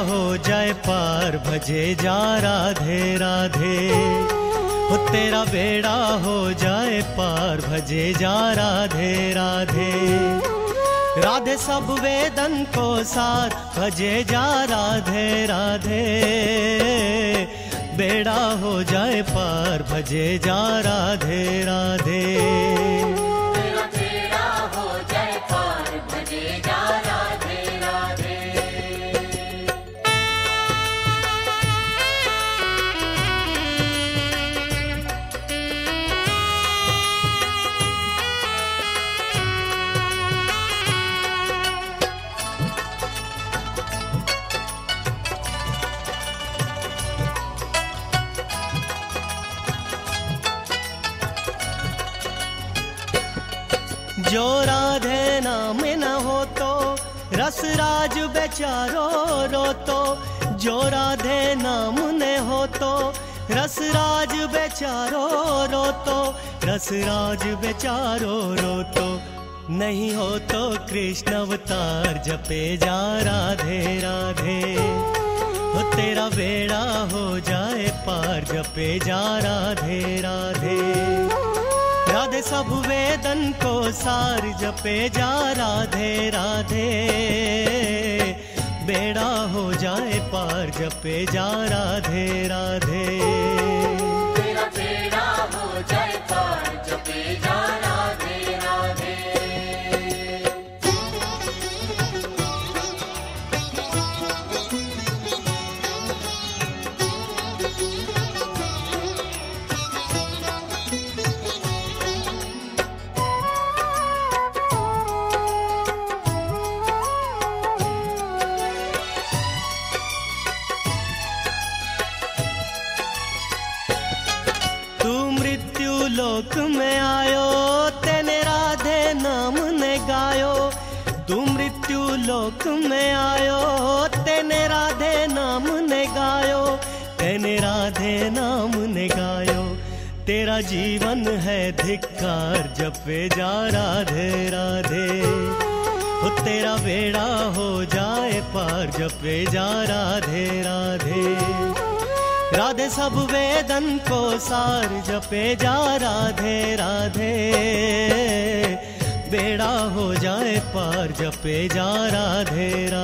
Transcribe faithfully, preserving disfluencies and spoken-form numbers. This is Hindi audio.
हो जाए पार, भजे जा राधे राधे। हो तेरा बेड़ा हो जाए पार, भजे जा राधे राधे। राधे सब वेदन को सार, भजे जा राधे राधे। बेड़ा हो जाए पार, भजे जा राधे राधे। तेरा बेड़ा हो जाए पार, भजे जा राधे राधे। जो राधे नाम न हो तो रस राज बेचारो रो तो। जो राधे नाम न हो तो रस राज बेचारो रो तो। रस राज बेचारो रो तो। नहीं हो तो कृष्ण अवतार, जपे जा राधे राधे। हो तेरा बेड़ा हो जाए पार, जपे जा राधे राधे। राधे सब वेदन को सार, जपे जा राधे राधे। बेड़ा हो जाए पार, जपे जा राधे राधे। तेरा बेड़ा हो जाए पार, जपे जा राधे राधे। लोक में आयो, तेने राधे नाम ने गायो। तू मृत्यु लोक में आयो, तेने राधे नाम ने गायो। तेने राधे नाम ने गायो। तेरा जीवन है धिक्कार, जपे जा राधे राधे। हो तेरा बेड़ा हो जाए पार, जपे जा राधे राधे। राधे सब वेदन को सार, जपे जा राधे राधे। बेड़ा हो जाए पार, जपे जा राधे राधे।